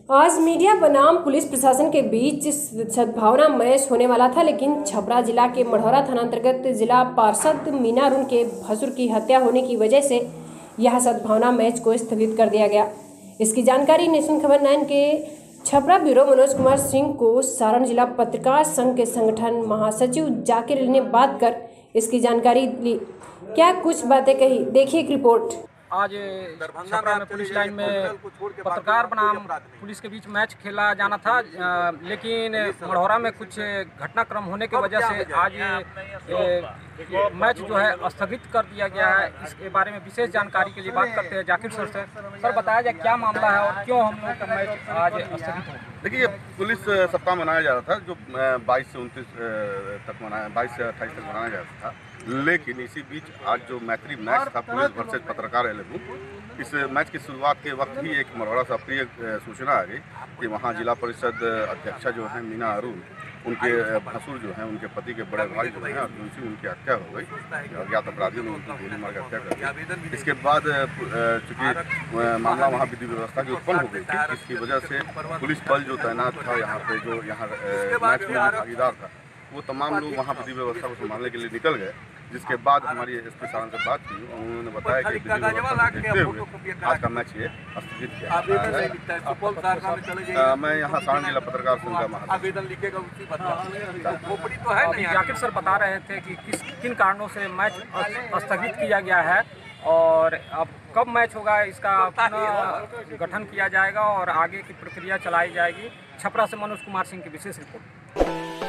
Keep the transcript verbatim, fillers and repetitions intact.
आज मीडिया बनाम पुलिस प्रशासन के बीच सद्भावना मैच होने वाला था, लेकिन छपरा जिला के मढ़ौरा थाना अंतर्गत जिला पार्षद मीना अरुण के भसुर की हत्या होने की वजह से यह सद्भावना मैच को स्थगित कर दिया गया। इसकी जानकारी नेशन खबर नाइन के छपरा ब्यूरो मनोज कुमार सिंह को सारण जिला पत्रकार संघ के संगठन महासचिव जाकिर अली ने बात कर इसकी जानकारी ली। क्या कुछ बातें कही, देखिए एक रिपोर्ट। आज छपरा में पुलिस लाइन में पत्रकार बनाम पुलिस के बीच मैच खेला जाना था, लेकिन मढ़ौरा में कुछ घटनाक्रम होने की वजह से आज ये मैच जो है स्थगित कर दिया गया है। इसके बारे में विशेष जानकारी के लिए बात करते हैं जाकिर सर से। सर बताया जाए क्या मामला है और क्यों हम लोग का मैच आज स्थगित हो? देखिए, ये पुलिस सप्ताह मनाया जा रहा था जो बाईस से उनतीस तक मनाया बाईस से अट्ठाईस तक मनाया जा रहा था, लेकिन इसी बीच आज जो मैत्री मैच था पुलिस वर्सेज पत्रकार एलेबू, इस मैच की शुरुआत के वक्त ही एक मढ़ौरा से अप्रिय सूचना आ गई कि वहाँ जिला परिषद अध्यक्षा जो है मीना अरुण, उनके भसुर जो हैं, उनके पति के बड़े भाई जो हैं उनसे उनकी हत्या हो गई। अज्ञात अपराधियों ने उनकी गोली मार के हत्या कर दी। इसके बाद चूँकि मामला वहाँ विधि व्यवस्था की उत्पन्न हो गई थी, इसकी वजह से पुलिस बल जो तैनात था यहाँ पे, जो यहाँ मैच में भागीदार था, वो तमाम लोग वहाँ विधि व्यवस्था को संभालने के लिए निकल गए। जिसके बाद हमारी एस पी सारण से बात की, उन्होंने बताया कि विधि व्यवस्था को देखते हुए आज का मैच ये स्थगित किया है। मैं यहाँ सारण जिला पत्रकार संघ का महासचिव। जाकिर सर बता रहे थे कि किस किन कारणों से मैच स्थगित किया गया है और अब कब मैच होगा इसका पुनः गठन किया जाएगा और आगे की प्रक्रिया चलाई जाएगी। छपरा से मनोज कुमार सिंह की विशेष रिपोर्ट।